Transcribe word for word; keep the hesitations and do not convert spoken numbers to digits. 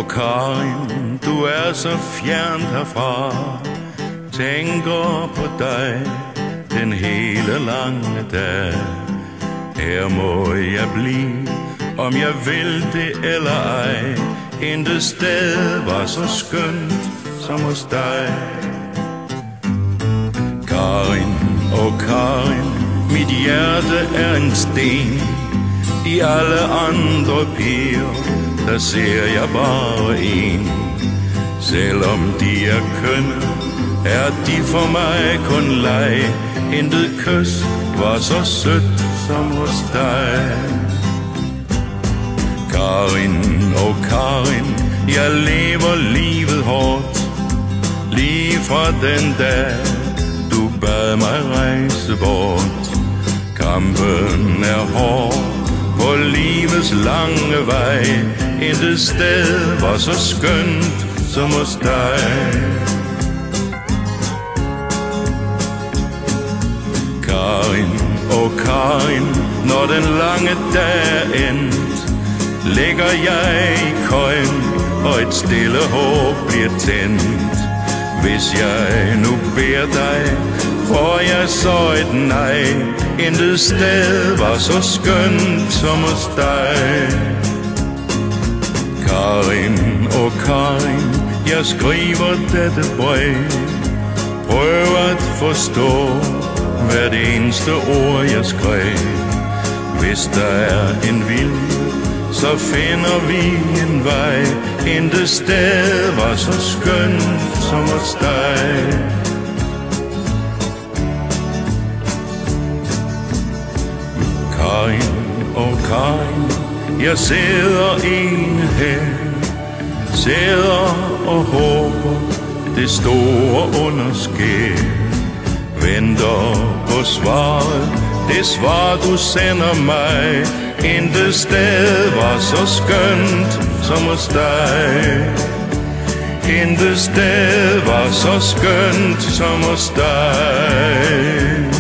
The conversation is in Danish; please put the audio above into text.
Og Karin, du er så fjernt herfra, tænker på dig den hele lange dag. Her må jeg blive, om jeg vil det eller ej. Intet sted var så skønt som hos dig. Karin, og Karin, mit hjerte er en sten. I alle andre piger, der ser jeg bare en. Selvom de er kønne, er de for mig kun leg. Intet kys var så sødt som hos dig. Karin, og Karin, jeg lever livet hårdt. Lige fra den dag, du bad mig rejse bort. Kampen er hård på livets lange vej. Intet sted var så skønt som hos dig. Karin, og Karin, når den lange dag er endt, ligger jeg i køjen, og et stille håb bliver tændt. Hvis jeg nu beder dig, får jeg så et nej. Intet sted var så skønt som hos dig. Karin, og Karin, jeg skriver dette brev. Prøv at forstå hvert eneste ord jeg skrev. Hvis der er en vilje, så finder vi en vej. Intet sted var så skønt som hos dig. Karin, og Karin, jeg sidder ene her, sidder og håber det store undersker. Venter på svaret, det svar du sender mig. Intet sted var så skønt som hos dig. Intet sted var så skønt som hos dig.